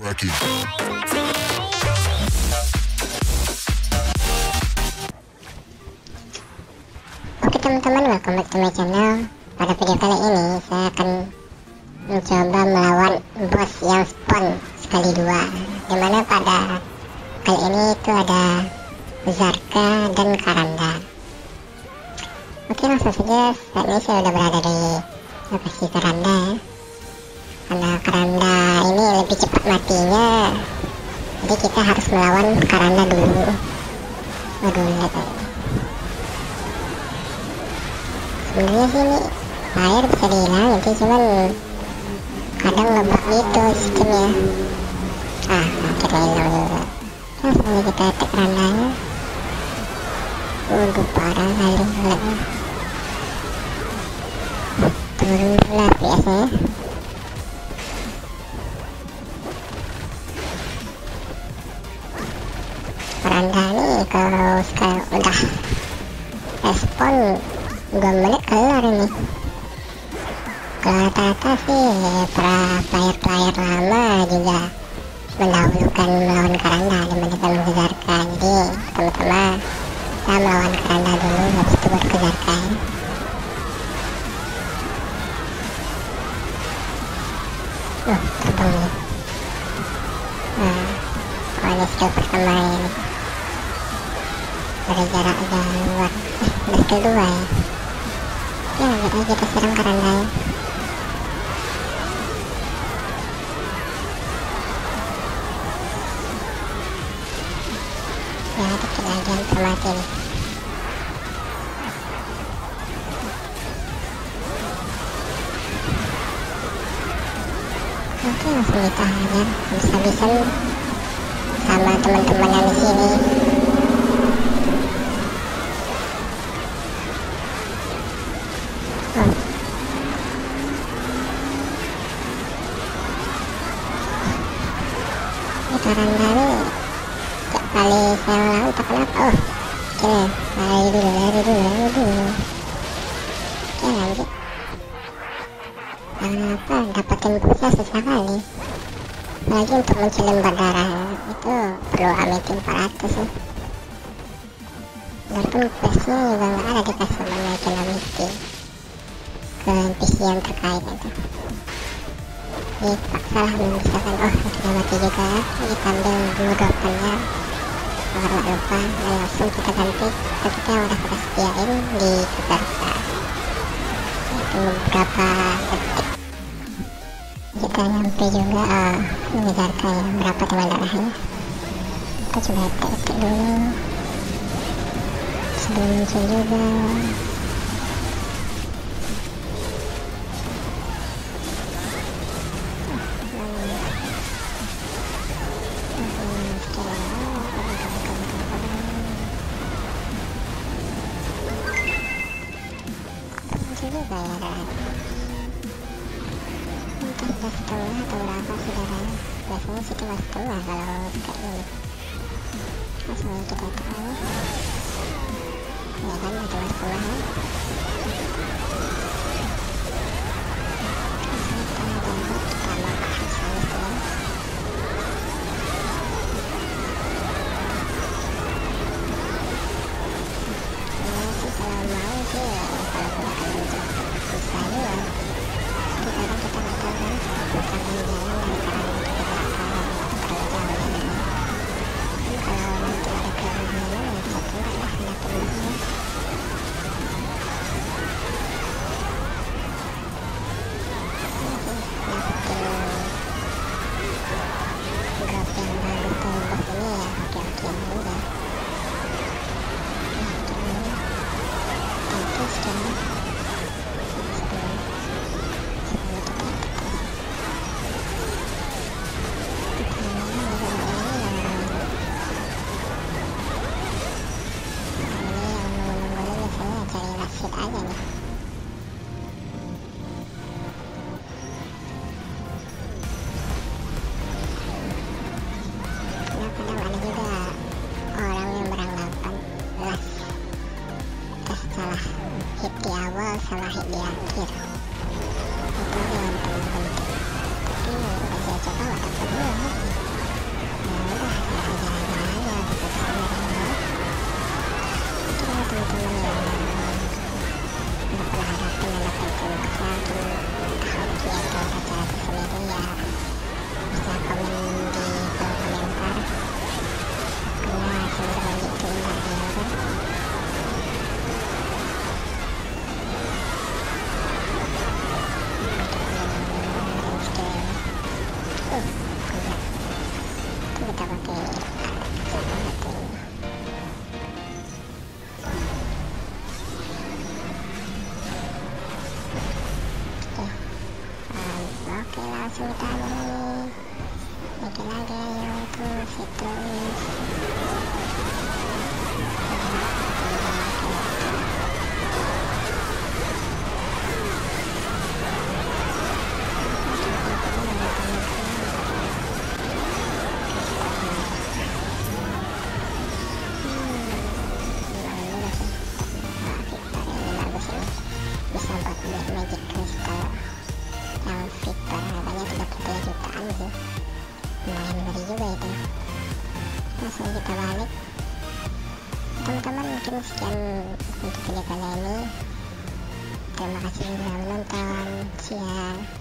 Cracking. Oke teman-teman, welcome back to my channel. Pada video kali ini saya akan mencoba melawan bos yang spawn sekali dua, dimana pada kali ini itu ada Zarka dan Karanda. Oke, langsung saja. Saat ini saya sudah berada di lokasi Karanda ya. Karena Karanda ini lebih cepat matinya, jadi kita harus melawan Karanda dulu. Waduh, lihat aja. Sebenarnya sih ini air bisa dihilangin sih, cuman kadang ngebug gitu sistemnya. Akhirnya hilang juga. Langsung aja kita attack Karandanya. Waduh, parah kali ngeliatnya. Turun dulu lah biasanya. Karanda nih kalau sekarang udah respon 2 menit kelar ini. Kalau rata-rata sih para player lama juga mendahulukan melawan Karanda dibandingkan ke Zarka. Jadi pertama-tama kita melawan Karanda dulu, habis itu baru ke Zarka ya. Terbang nih. Pokoknya skill pertama ini dari jarak jauh. Udah skill 2 ya. Ya lanjut aja kita serang Karanda ya. Ya dikit lagi hampir mati nih. Oke, langsung kita hajar habis-habisan sama teman-teman yang di sini. Karanda nih tiap kali saya lawan tak kenapa. Oke, lari dulu. Oke, lanjut. Kenapa dapetin pulsa susah kali, apalagi untuk mencuri darah itu perlu amitin 400 ya. Walaupun questnya juga nggak ada dikasih naikin amiti ke NPC yang terkait itu. Jadi paksa lah memisahkan. Akhirnya mati juga. Kita ambil dulu dropannya agar gak lupa, dan langsung kita ganti ke kita yang udah kita sediain di Zarka. Itu beberapa detik kita nyampe juga di Zarka ya. Berapa teman darahnya, kita coba etek dulu sebelum muncul juga. Juga ya darahnya. Entah udah setengah atau berapa sih darahnya. Biasanya sih cuma setengah kalau kayak gini. Langsung kita tahu ya kan, cuma setengah ya. salah hit di akhir. Itu yang paling penting. Tapi udah saya coba gak dapet dulu. lagi yaitu Citrus. Bisa buat beli magic crystal yang Victor, harganya 33 jutaan sih, lumayan ngeri juga itu. Langsung kita balik teman-teman. Mungkin sekian untuk video kali ini, terima kasih sudah menonton. See ya.